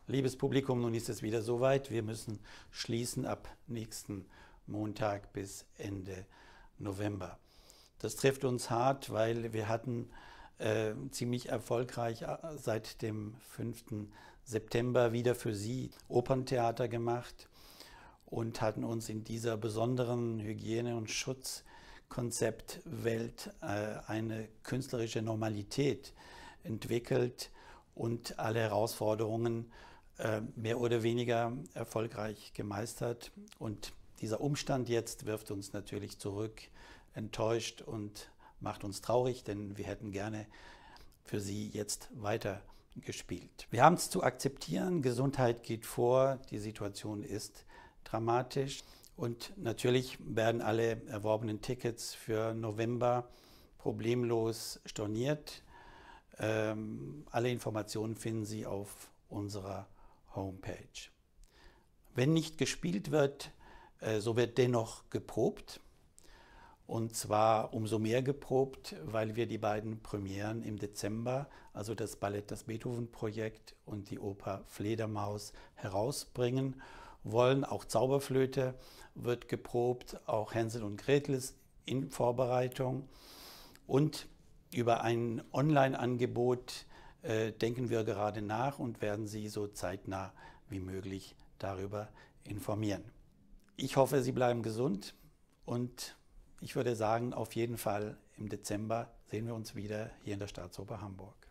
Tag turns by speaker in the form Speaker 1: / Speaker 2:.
Speaker 1: Liebes Publikum, nun ist es wieder soweit. Wir müssen schließen ab nächsten Montag bis Ende November. Das trifft uns hart, weil wir hatten ziemlich erfolgreich seit dem 5. September wieder für Sie Operntheater gemacht und hatten uns in dieser besonderen Hygiene- und Schutzkonzeptwelt eine künstlerische Normalität entwickelt und alle Herausforderungen mehr oder weniger erfolgreich gemeistert. Und dieser Umstand jetzt wirft uns natürlich zurück, enttäuscht und macht uns traurig, denn wir hätten gerne für Sie jetzt weiter gespielt. Wir haben es zu akzeptieren, Gesundheit geht vor, die Situation ist dramatisch und natürlich werden alle erworbenen Tickets für November problemlos storniert. Alle Informationen finden Sie auf unserer Homepage. Wenn nicht gespielt wird, so wird dennoch geprobt. Und zwar umso mehr geprobt, weil wir die beiden Premieren im Dezember, also das Ballett Das Beethoven-Projekt und die Oper Fledermaus, herausbringen wollen. Auch Zauberflöte wird geprobt, auch Hänsel und Gretel ist in Vorbereitung. Und über ein Online-Angebot denken wir gerade nach und werden Sie so zeitnah wie möglich darüber informieren. Ich hoffe, Sie bleiben gesund und ich würde sagen, auf jeden Fall im Dezember sehen wir uns wieder hier in der Staatsoper Hamburg.